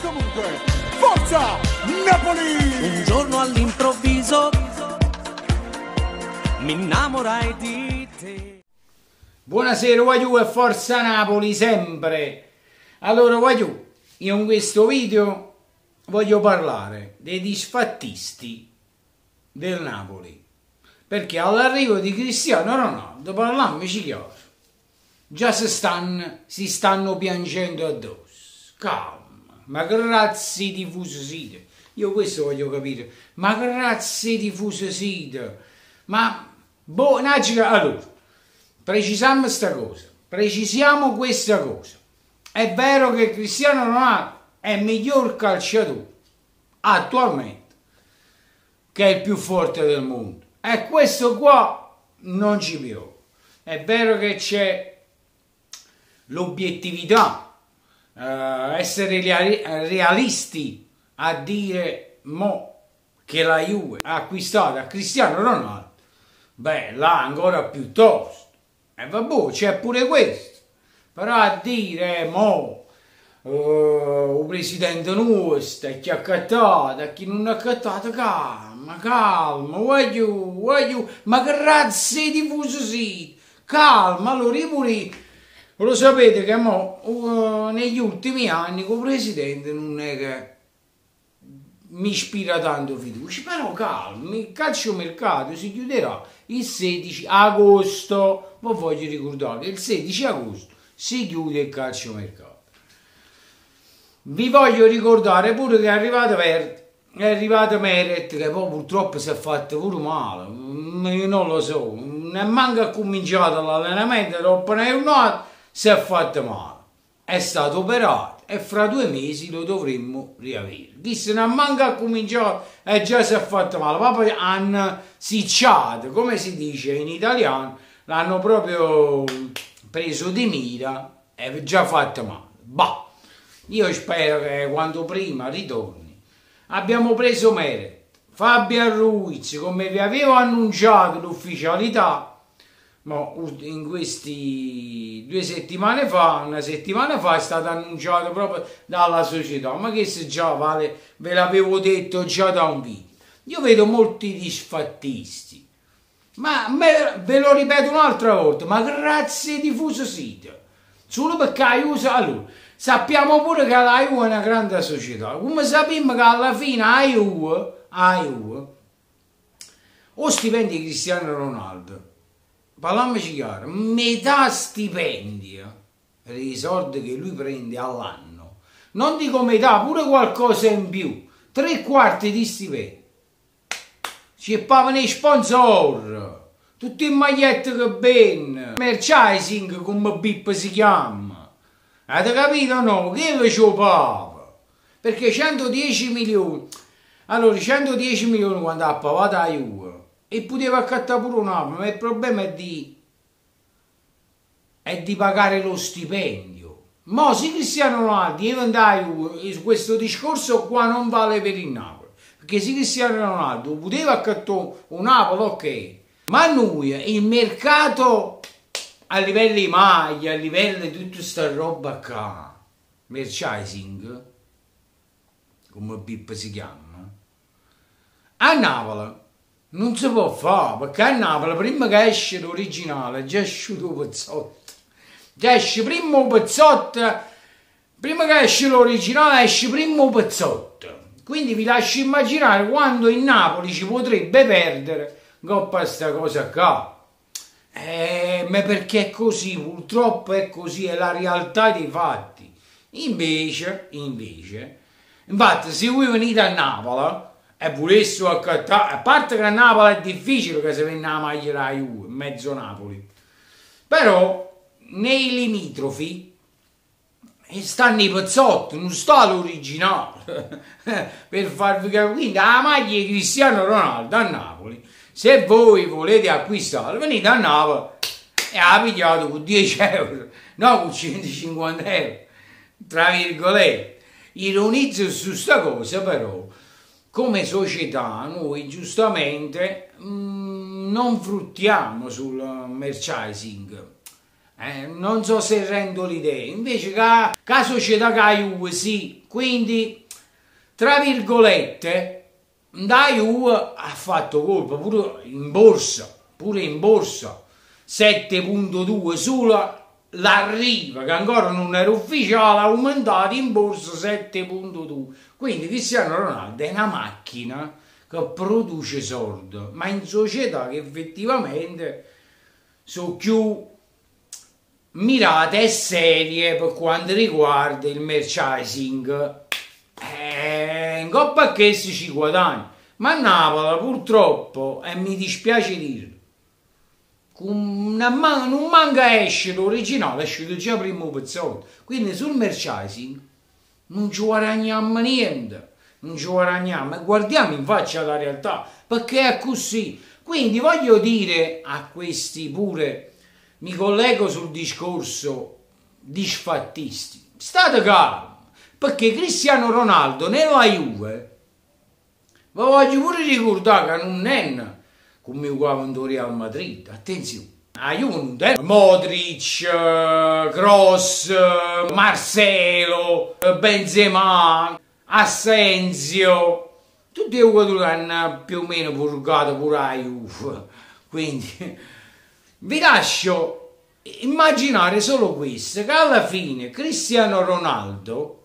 comunque, forza Napoli! Un giorno all'improvviso mi innamorai di te. Buonasera Guagliù e forza Napoli sempre. Allora Guagliù, io in questo video voglio parlare dei disfattisti del Napoli, perché all'arrivo di Cristiano Ronaldo, parliamoci chiaro, già si stanno piangendo addosso. Calma, ma che razza di tifosi siete? Io questo voglio capire, ma che razza di tifosi siete? Ma allora, precisiamo questa cosa. È vero che Cristiano Ronaldo è il miglior calciatore attualmente, che è il più forte del mondo, e questo qua non ci piove. È vero che c'è l'obiettività, essere realisti a dire che la Juve ha acquistato a Cristiano Ronaldo, beh, là ancora piuttosto. E vabbè, c'è pure questo. Però a dire, il presidente nostro, e chi ha accattato, e chi non ha accattato, calma, voglio, ma che razza di tifosi siete? Calma, allora io pure, lo sapete che negli ultimi anni con il presidente non è che mi ispira tanto fiducia, però calma, il calciomercato si chiuderà il 16 agosto, ma voglio ricordare che il 16 agosto si chiude il calciomercato. Vi voglio ricordare pure che è arrivato Meret, che poi purtroppo si è fatto pure male, io non lo so, neanche ha cominciato l'allenamento, troppo neuronato, si è fatto male, è stato operato e fra 2 mesi lo dovremmo riavere. Chi se ne manca ha cominciato e già si è fatto male, ma poi hanno sicciato, come si dice in italiano, l'hanno proprio preso di mira e già fatto male. Bah, io spero che quanto prima ritorni. Abbiamo preso Meret, Fabian Ruiz, come vi avevo annunciato l'ufficialità, ma in questi 2 settimane fa, una settimana fa, è stato annunciato proprio dalla società, ma che se già vale, ve l'avevo detto già da un video. Io vedo molti disfattisti, ma ve lo ripeto un'altra volta, ma che razza di tifosi siete? Solo perché allora, sappiamo pure che la Juve è una grande società, come sappiamo che alla fine la Juve o stipendi di Cristiano Ronaldo, parliamoci chiaro, metà stipendio dei soldi che lui prende all'anno, non dico metà, pure qualcosa in più, 3/4 di stipendio ci pagano i sponsor, tutti in magliette che ben, merchandising come Bip si chiama, avete capito no? Che lo ci pava, perché 110 milioni, allora 110 milioni quando ha pagato la Juve, e poteva accattare pure un altro, ma il problema è di pagare lo stipendio. Ma se Cristiano Ronaldo diventa questo discorso qua non vale per il Napoli, perché se Cristiano Ronaldo poteva accattare un Napoli, ok, ma noi il mercato a livello di maglia, a livello di tutta questa roba qua, merchandising, come Pippo si chiama, a Napoli non si può fare, perché a Napoli prima che esce l'originale già esce due pezzotto, già esce prima un pezzotto, prima che esce l'originale esce prima un pezzotto, quindi vi lascio immaginare quando in Napoli ci potrebbe perdere coppa sta cosa qua, ma perché è così, purtroppo è così, è la realtà dei fatti. Invece, infatti se voi venite a Napoli e volessero accattare, a parte che a Napoli è difficile che si venda la maglia della Juve, in mezzo Napoli, però nei limitrofi stanno i pezzotti, non sta l'originale, per farvi capire. Quindi la maglia di Cristiano Ronaldo a Napoli, se voi volete acquistarla, venite a Napoli e la pigliate con 10 euro, no con 150 euro, tra virgolette. Ironizzo su sta cosa, però come società noi giustamente non fruttiamo sul merchandising, Non so se rendo l'idea. Invece che società che ha Juve, sì. Quindi, tra virgolette, da Juve ha fatto colpa pure in borsa. 7,2 sulla l'arriva, che ancora non era ufficiale, ha aumentato in borsa 7,2. Quindi Cristiano Ronaldo è una macchina che produce soldi, ma in società che effettivamente sono più mirate e serie per quanto riguarda il merchandising. In Coppa a che ci guadagna, ma a Napoli purtroppo, e mi dispiace dirlo, non manca esce l'originale, esce già primo pezzotto, quindi sul merchandising non ci guadagniamo niente, non ci guadagniamo e guardiamo in faccia la realtà, perché è così. Quindi voglio dire a questi pure, mi collego sul discorso disfattisti, state calmi, perché Cristiano Ronaldo nella Juve, vi voglio pure ricordare che non è come quando Real Madrid, attenzione, a Juve non è Modric, Kroos, Marcelo, Benzema, Asensio, tutti i giocatori che hanno più o meno purgato pure a Juve. Quindi vi lascio immaginare solo questo, che alla fine Cristiano Ronaldo,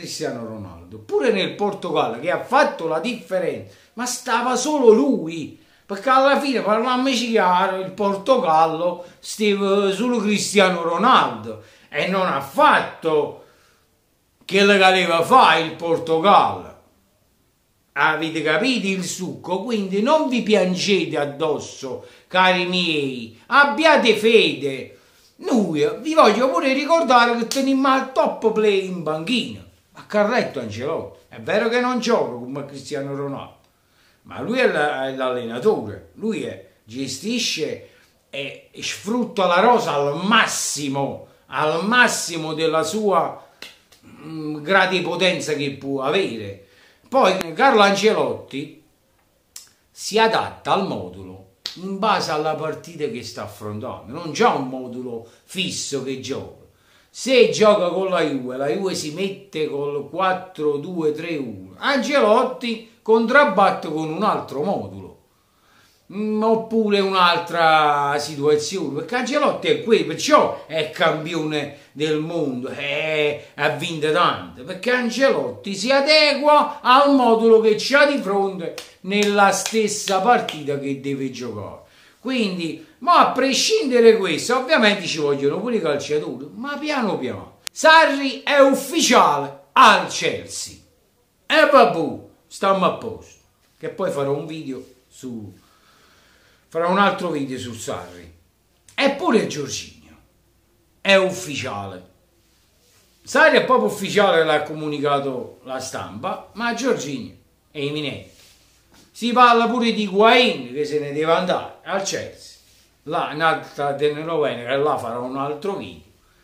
pure nel Portogallo, che ha fatto la differenza, ma stava solo lui. Perché alla fine, parliamoci chiaro, il Portogallo stava solo Cristiano Ronaldo e non ha fatto quello che doveva fare il Portogallo. Avete capito il succo? Quindi non vi piangete addosso, cari miei, abbiate fede. Noi vi voglio pure ricordare che teniamo il top play in banchina, a Carletto Ancelotti. È vero che non gioca come Cristiano Ronaldo, ma lui è l'allenatore, lui gestisce e sfrutta la rosa al massimo della sua gratipotenza che può avere. Poi Carlo Ancelotti si adatta al modulo in base alla partita che sta affrontando, non c'è un modulo fisso che gioca. Se gioca con la Juve si mette col 4-2-3-1. Ancelotti contrabbatte con un altro modulo, oppure un'altra situazione, perché Ancelotti è quello, perciò è campione del mondo, ha vinto tante, perché Ancelotti si adegua al modulo che c'ha di fronte nella stessa partita che deve giocare. Quindi, ma a prescindere da questo, ovviamente ci vogliono pure i calciatori, ma piano piano. Sarri è ufficiale al Chelsea. E vabbè, stiamo a posto. Che poi farò un altro video su Sarri. Eppure Jorginho è ufficiale. Sarri è proprio ufficiale, l'ha comunicato la stampa, ma Jorginho è imminente. Si parla pure di Higuaín che se ne deve andare al Chelsea. Là, un'altra telenovela, che là farò un altro video.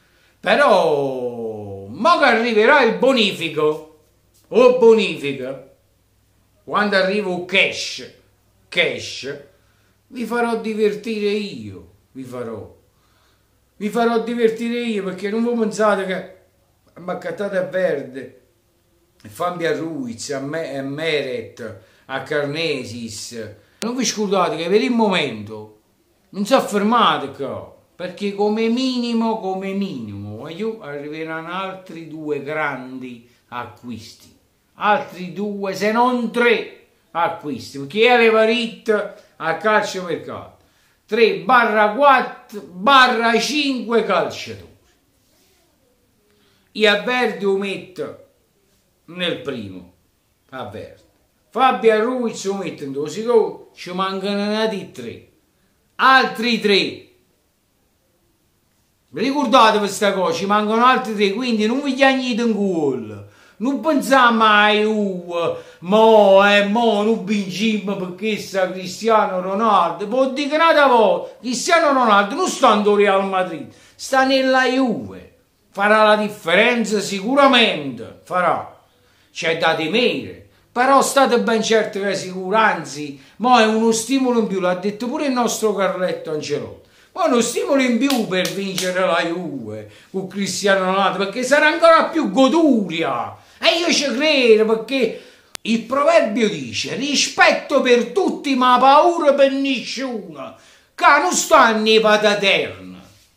Però, mo che arriverà il bonifico, o bonifica, quando arriva il cash, vi farò divertire io, vi farò divertire io, perché non voi pensate che a Maccattata è Verde, a Fabio Ruiz, a Meret, a Carnesis, non vi scordate che per il momento non si è fermato qua, perché come minimo arriveranno altri 2 grandi acquisti, altri 2 se non 3 acquisti, perché è Levarit a calciomercato 3/4/5 calciatori. Io a Verdi lo metto nel primo, a Verdi. Fabio Ruiz lo metto in 2 secondi, ci mancano nati 3. Altri 3. Ricordate questa cosa, ci mancano altri 3, quindi non vi chiagnite in gol. Non pensate mai, mo non vinciamo perché sta Cristiano Ronaldo. Può dire un'altra volta, Cristiano Ronaldo non sta in Real Madrid, sta nella Juve. Farà la differenza sicuramente, farà. C'è da temere. Però state ben certi che sicuro, anzi, mo è uno stimolo in più, l'ha detto pure il nostro Carletto Ancelotti. Ma uno stimolo in più per vincere la Juve con Cristiano Ronaldo, perché sarà ancora più goduria. E io ci credo, perché il proverbio dice rispetto per tutti ma paura per nessuno, che non sta nei pataterna.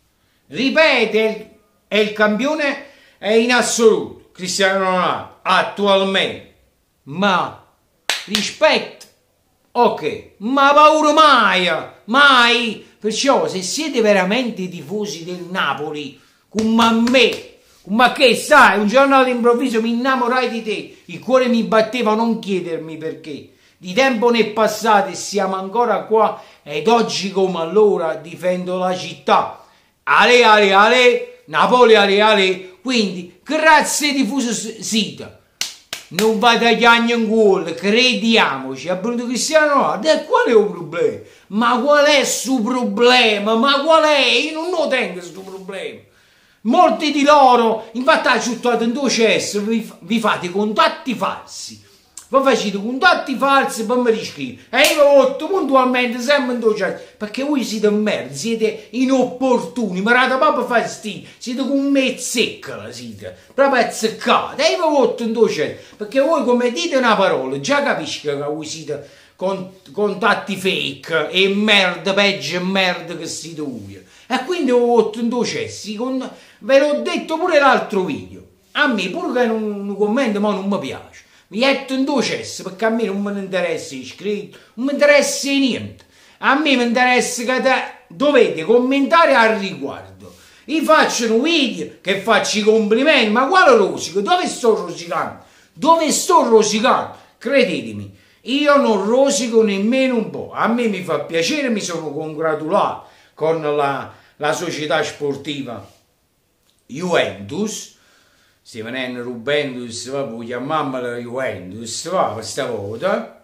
Ripete, è il campione è in assoluto, Cristiano Ronaldo, attualmente. Ma rispetto, ok, ma paura mai, mai. Perciò se siete veramente tifosi del Napoli, come me, ma che sai, un giorno all'improvviso mi innamorai di te, il cuore mi batteva, non chiedermi perché. Di tempo ne è passato e siamo ancora qua, ed oggi come allora difendo la città. Ale, ale, ale, Napoli, ale, ale. Quindi, grazie tifoso Sita. Non vada a chiagno in gol, crediamoci, ha venuto Cristiano Ronaldo, e qual è il problema? Ma qual è il suo problema? Ma qual è? Io non lo tengo questo problema. Molti di loro, infatti, accettato in due cesso, vi fate contatti falsi. Vi facete contatti falsi per mi riscrivere. E io voto puntualmente sempre in due cesso. Perché voi siete merda, siete inopportuni, mi date proprio fastidio. Siete come mezzeccola, siete. Proprio azzeccati. E io voto in due cesso. Perché voi come dite una parola, già capisco che voi siete contatti fake e merda, peggio merda che siete voi. E quindi ho voto in due cessi. Ve l'ho detto pure l'altro video. A me, pure che non commento, ma non mi piace. Mi metto in due cessi perché a me non mi interessa iscritto, non mi interessa niente. A me mi interessa che dovete commentare al riguardo. Io faccio un video che faccio i complimenti, ma quale rosico? Dove sto rosicando? Dove sto rosicando? Credetemi, io non rosico nemmeno un po'. A me mi fa piacere, mi sono congratulato con la società sportiva Juventus. Stai venendo Juventus, vabbè, chiamiamola Juventus, va, questa volta,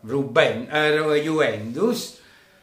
Juventus.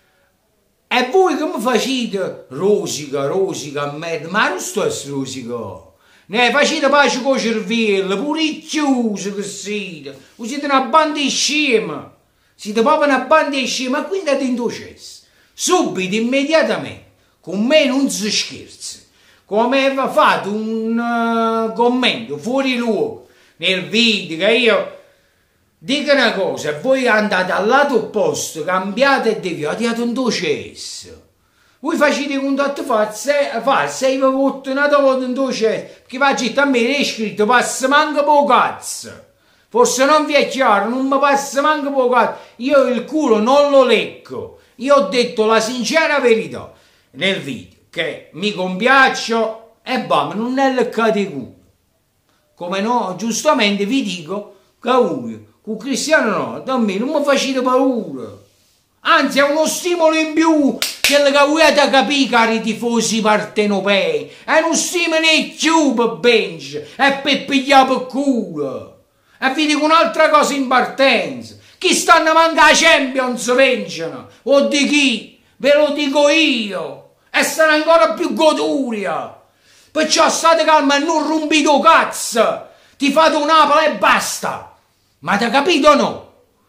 E voi come facete? Rosica, merda, ma non sto a rosica. Ne facete pace con il cervello, pure i chiusi che siete. Voi siete una banda di scema. Siete proprio una banda di scema, quindi andate in processo. Subito, immediatamente. Con me non si scherza. Come aveva fatto un commento fuori luogo nel video, che io dico una cosa, voi andate al lato opposto, cambiate e deviate un processo. Voi facete contatti falsi e io vi voto una volta in processo, perché facete a me è scritto passa manca poco cazzo. Forse non vi è chiaro, non mi passa manca poco cazzo, io il culo non lo leggo. Io ho detto la sincera verità nel video, che mi compiaccio e bam, non è il categoria. Come no, giustamente vi dico che voi, con Cristiano Ronaldo, a me non mi facete paura. Anzi, è uno stimolo in più, quello che voi avete capito, cari tifosi partenopei. È uno stimolo in più per bench e per pigliare per culo. E vi dico un'altra cosa in partenza. Chi stanno a mancare Champions vincono? O di chi? Ve lo dico io. E sarà ancora più goduria. Perciò state calmi e non rompite cazzo. Ti fate un'apola e basta. Ma avete capito o no?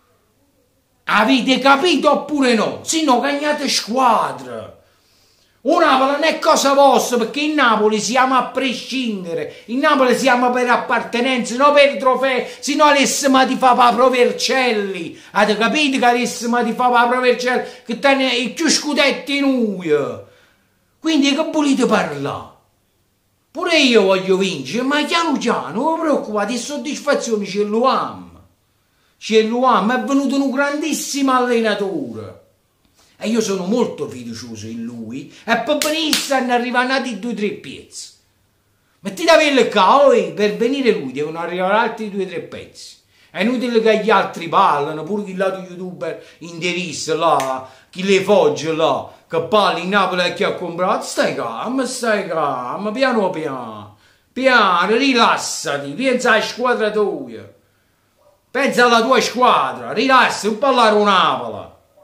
Avete capito oppure no? Se no cagnate squadra. Un Napoli non è cosa vostra, perché in Napoli siamo a prescindere. In Napoli siamo per appartenenza, non per trofei. Se no avessimo di fare per Provercelli. Avete capito che avessimo di fare per Provercelli, che tiene i più scudetti noi. Quindi che volete parlare? Pure io voglio vincere, ma piano piano, non vi preoccupate, soddisfazione ce l'uomo. Ce l'uomo, è venuto un grandissimo allenatore. E io sono molto fiducioso in lui, e per benissimo ne arrivano altri 2 o 3 pezzi. Mettete a vedere che per venire lui devono arrivare altri 2 o 3 pezzi. È inutile che gli altri parlano, pure chi lato youtuber interista là, chi le fogge là, che parli in Napoli e chi ha comprato. Stai calmo, piano piano. Piano, rilassati, pensa alla squadra tua. Pensa alla tua squadra, rilassati, non parlare un Napoli.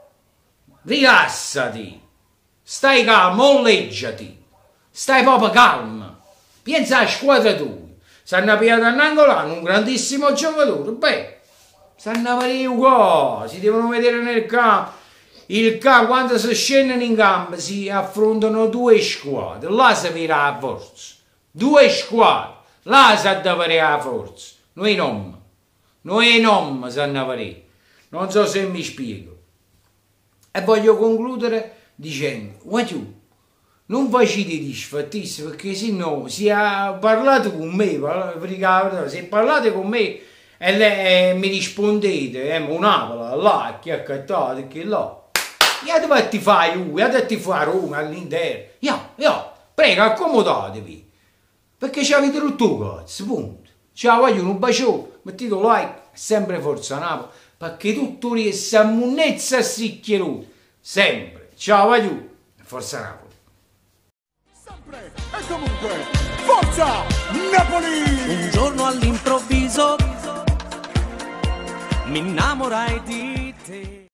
Rilassati, stai calmo, molleggiati, stai proprio calmo. Pensa alla squadra tua. Stanno pigliando a Nangolano, un grandissimo giocatore. Beh, stanno a vedere qua, si devono vedere nel campo. quando si scendono in campo si affrontano due squadre, là si vede la forza. Due squadre, là si deve la forza. Noi non sanno vedere. Non so se mi spiego. E voglio concludere dicendo, guarda, non facete disfattissimi perché se no, se parlate con me, se parlate con me e mi rispondete, un'avola, là, che accattate, che là, io dovete fare Roma all'interno, prego, accomodatevi, perché ci avete rotto cazzo, punto. Ciao, voglio un bacione, mettete un like, sempre Forza Napoli, perché tutto riesce a munnezza sicchiaruto, sempre. Ciao, voglio, Forza Napoli. Sempre e comunque, Forza Napoli! Un giorno all'improvviso mi innamorai di